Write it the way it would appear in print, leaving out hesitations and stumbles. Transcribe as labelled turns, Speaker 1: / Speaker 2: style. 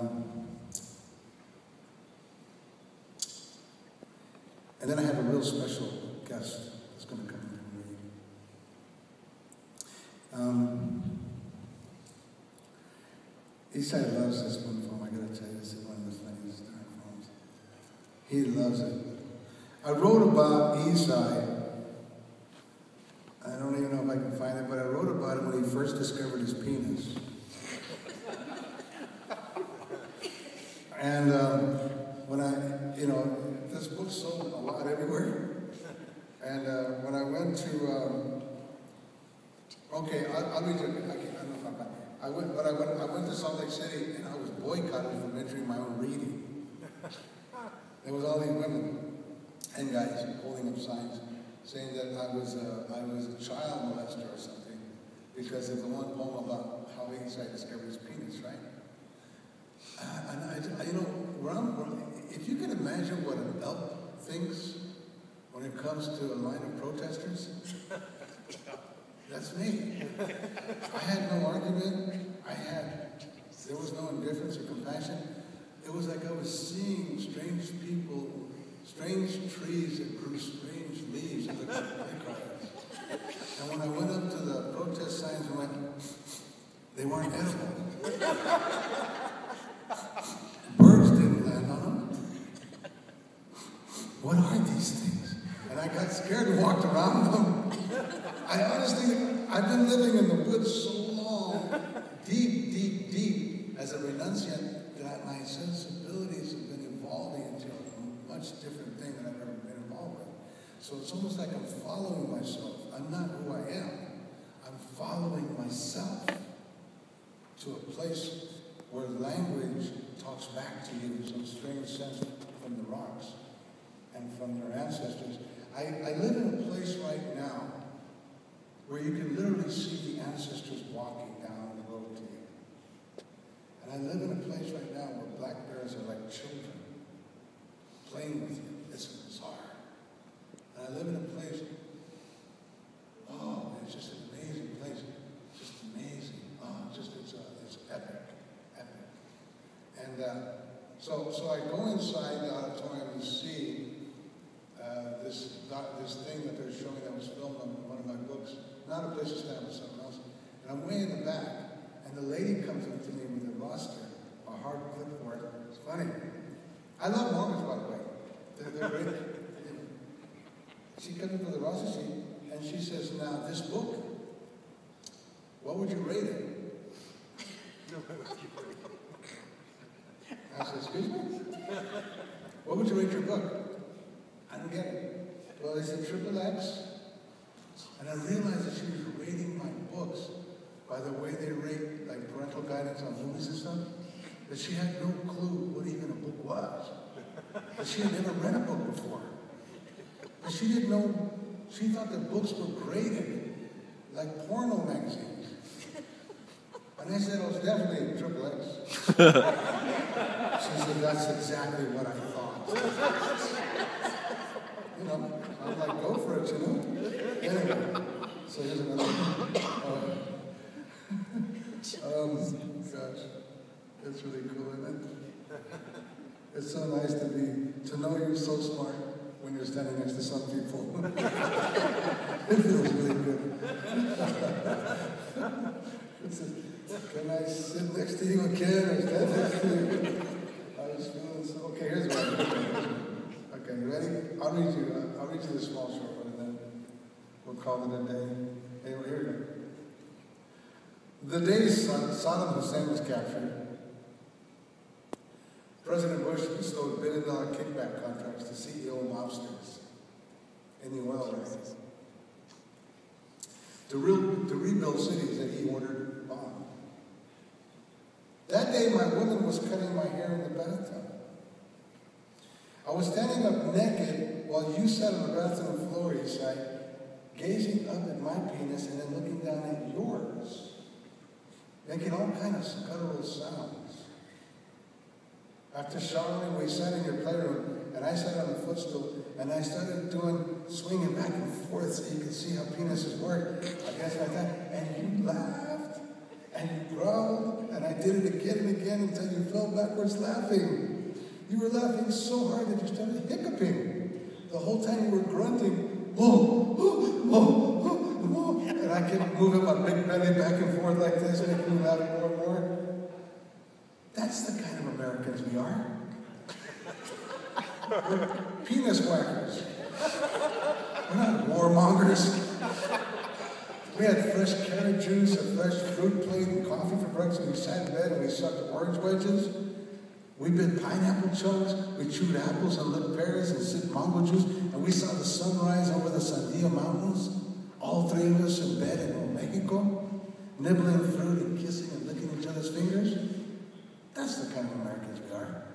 Speaker 1: And then I have a real special guest that's going to come in and read. Eastside loves this one poem. I got to tell you, this is one of the funniest darn poems. He loves it. I wrote about Eastside. I don't even know if I can find it, but I wrote about him when he first discovered his penis. And when this book sold a lot everywhere. And when I went to, I'll read it. I don't know if I'm fine. I went to Salt Lake City and I was boycotted from entering my own reading. There was all these women and guys holding up signs saying that I was a child molester or something because of the one poem about how Eastside discovered his penis, right? If you can imagine what an elk thinks when it comes to a line of protesters, that's me. I had no argument. There was no indifference or compassion. It was like I was seeing strange people, strange trees that grew strange leaves that looked like playgrounds. And when I went up to the protest signs and went, they weren't edible. Birds didn't land on them. What are these things? And I got scared and walked around them. I've been living in the woods so long, deep, as a renunciant, that my sensibilities have been evolving into a much different thing than I've ever been involved with. So it's almost like I'm following myself. I'm not who I am. I'm following myself to a place where language talks back to you in some strange sense from the rocks and from their ancestors. I live in a place right now where you can literally see the ancestors walking down the road to you. And I live in a place right now where black bears are like children playing with you. It's bizarre. And I live in a place, it's just an amazing place. Just amazing. It's epic. And so I go inside the auditorium and see this thing that they're showing that was filmed on one of my books. Not A Place to Stand, but something else. And I'm way in the back, and the lady comes up to me with a roster, a hard clipboard. It's funny. I love Mormons, by the way. They're great. She comes up with a roster sheet, and she says, now, this book, what would you rate it? I said, excuse me? What would you rate your book? I don't get it. Well, is it XXX? And I realized that she was rating my books by the way they rate, like, parental guidance on movies and stuff. That she had no clue what even a book was. That she had never read a book before. But she didn't know, she thought that books were graded like porno magazines. And I said, oh, it's definitely XXX. She said, that's exactly what I thought. I'm like, go for it, Anyway, so here's another one. Gosh, it's really cool, isn't it? It's so nice to know you're so smart when you're standing next to some people. It feels really good. It says, can I sit next to you again or stand next to you? I was feeling so, okay, here's one. Okay, you ready? I'll read you the small short one and then we'll call it a day. Here we go. The day Saddam Hussein was captured, President Bush bestowed $1 billion kickback contracts to CEO mobsters in the oil races to rebuild cities that he ordered bombed. That day, my woman was cutting my hair in the bathtub. I was standing up naked while you sat on the bathroom floor, Eastside, gazing up at my penis and then looking down at yours, making all kinds of guttural sounds. After showering, we sat in your playroom, and I sat on the footstool, and I started swinging back and forth so you could see how penises work, I guess like that, and you laughed, And you growled, and I did it again and again until you fell backwards laughing. You were laughing so hard that you started hiccuping. The whole time you were grunting, whoa, whoa, whoa, whoa, whoa. And I kept moving my big belly back and forth like this, making you laugh more and more. That's the kind of Americans we are. We're penis whackers. We're not warmongers. We had fresh carrot juice, a fresh fruit plate, and coffee for breakfast, and we sat in bed and we sucked orange wedges. We bit pineapple chunks, we chewed apples and licked pears and sipped mango juice, and we saw the sunrise over the Sandia Mountains, all three of us in bed in Old Mexico, nibbling fruit and kissing and licking each other's fingers. That's the kind of Americans we are.